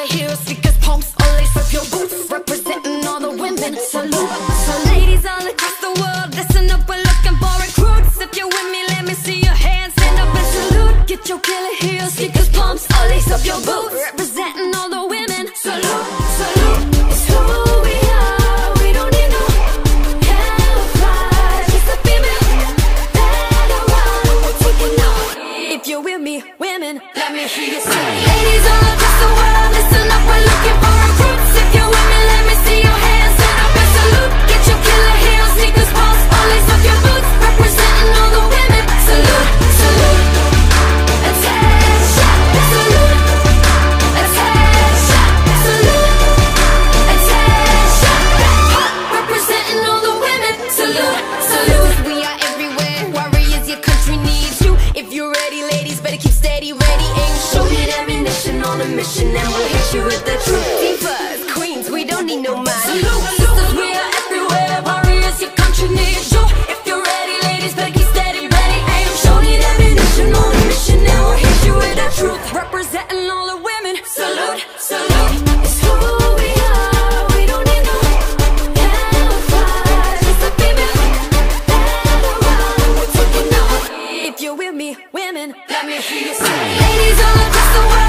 killer heels, sneakers, pumps, all lace up your boots, representing all the women. Salute. So ladies all across the world, listen up, we're looking for recruits. If you're with me, let me see your hands, stand up and salute. Get your killer heels, sneakers, pumps, all lace up your boots, representing all the women. Salute, salute. It's who we are, we don't need no camouflage. Just a female, better run, we're taking off. If you're with me, women, let me hear you say. Ladies all across the world, listen up, we're looking for recruits. If you're with me, let me see your hands, stand up and salute. Get your killer heels, sneakers, pumps, all lace up your boots, representing all the women. Salute, salute. Attention, salute. Attention, salute. Attention, representing all the women. Salute, salute. We are everywhere, warriors, your country needs you. If you're ready, ladies, better keep steady, ready, aim, shoot, hit ammunition on a mission, and we'll hit you with the truth. Divas, queens, we don't need no mind. Salute, sisters, we are everywhere, warriors, your country needs you. If you're ready, ladies, better keep steady, ready, aim, shoot, hit ammunition on a mission, and we'll hit you with the truth. Representing all the women. Salute, salute. It's who we are, we don't need no camouflage. Just a female, better run, we're taking off. If you're with me, women, let me hear you say. Ladies all across the world.